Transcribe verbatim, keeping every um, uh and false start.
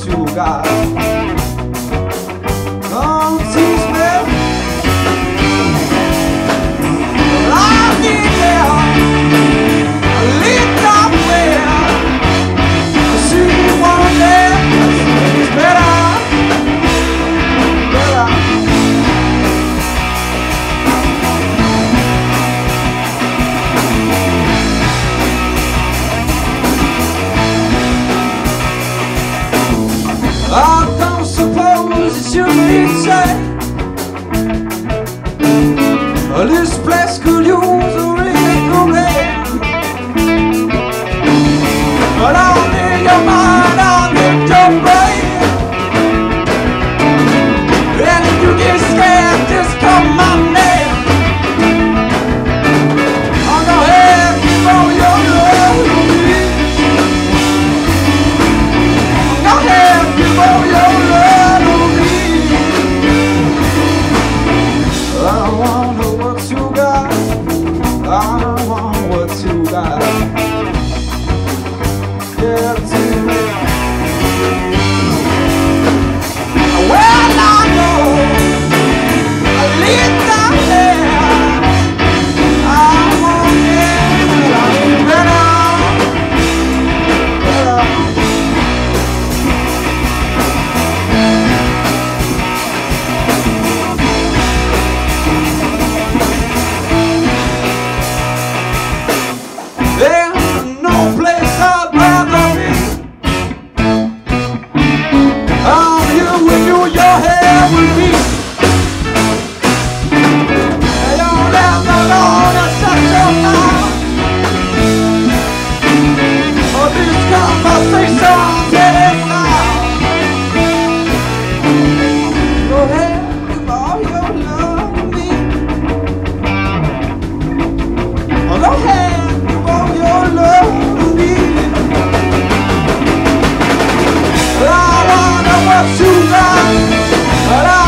what you got. Come teach me. I'll be there. I'll lead up where I see you one day. It's better, better. I don't suppose it should be said, this place could use a little man. But I'll need your mind, I'll need your brain. And if you get scared, just call my name. I'm gonna have you for your love to me. I'm gonna have you for your love to me. I wanna what you got. I want what you got. Give it to me. Well, I know I lead down there. I want it, but I need better, better. There's no place I'd rather be. I'm here with you, your hair with me. I don't have no Lord to shut your mouth. Oh, this conversation getting loud. Go ahead, give all your love to me. Oh, go ahead. Your love to me. I wanna what you got, but I